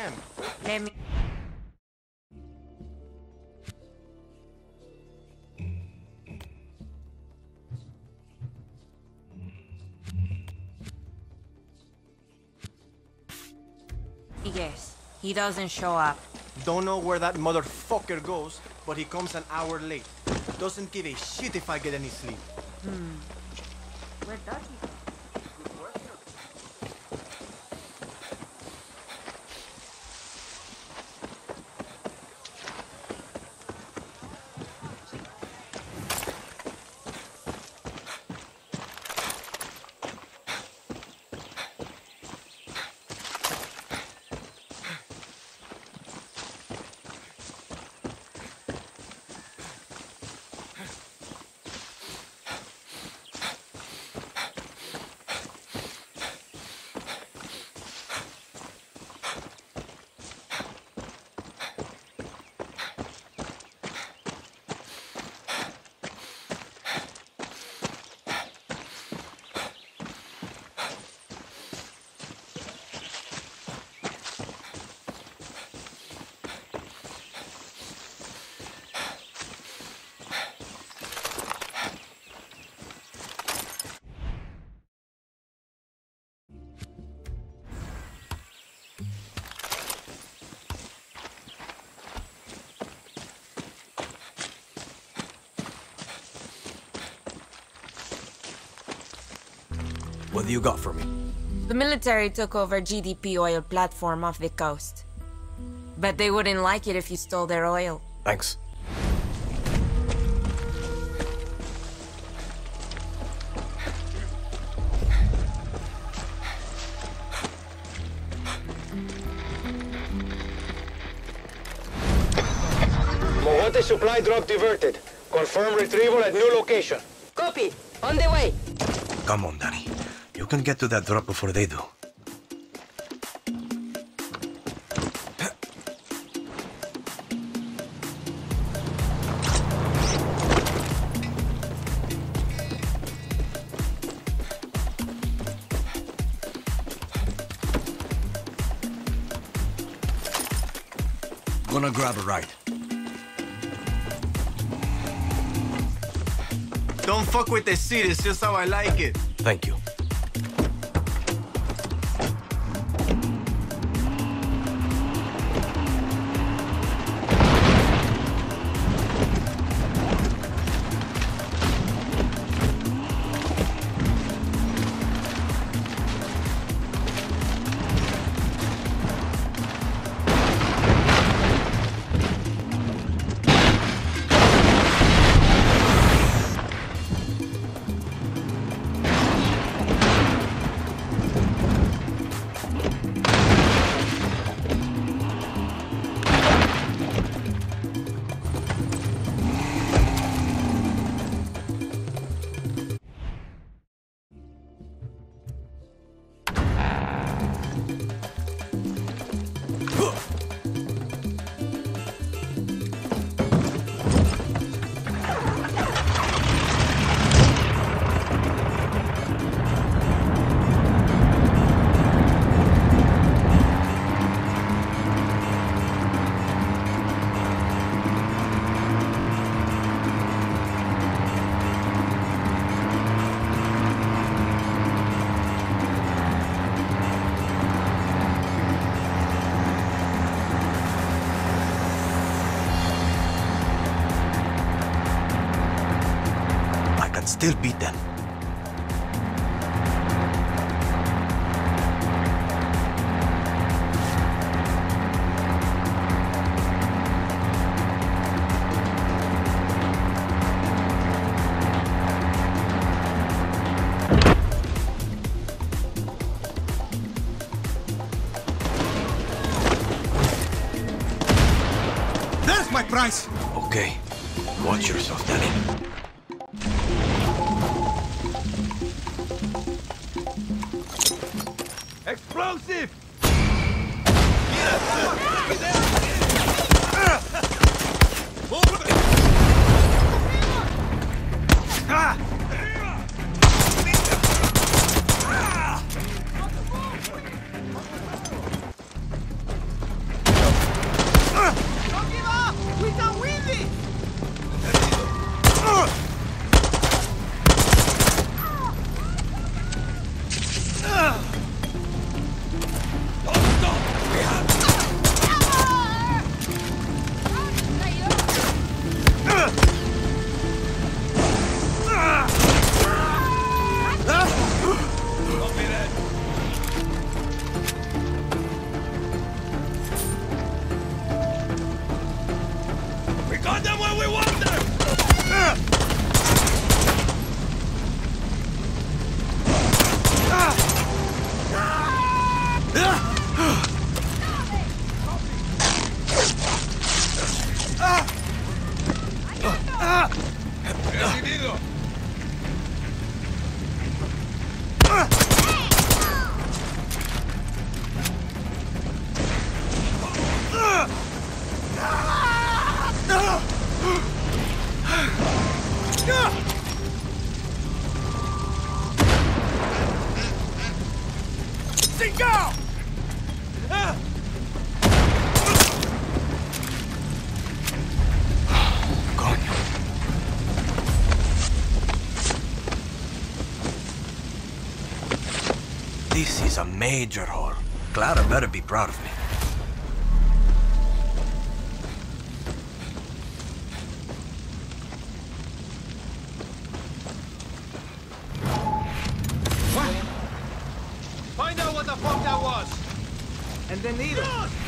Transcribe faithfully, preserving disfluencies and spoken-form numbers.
am. Let me... Yes, he doesn't show up. Don't know where that motherfucker goes, but he comes an hour late. Doesn't give a shit if I get any sleep. Hmm. Where does he go? What do you got for me? The military took over G D P oil platform off the coast. Bet they wouldn't like it if you stole their oil. Thanks. Mogote supply drop diverted. Confirm retrieval at new location. Copy. On the way. Come on, Danny. You can get to that drop before they do. Gonna grab a ride. Don't fuck with the seat, it's just how I like it. Thank you. Still beat them. There's my price! Okay. Watch yourself, Danny. Explosive! is a major haul. Clara better be proud of me. What? Find out what the fuck that was! And the needle.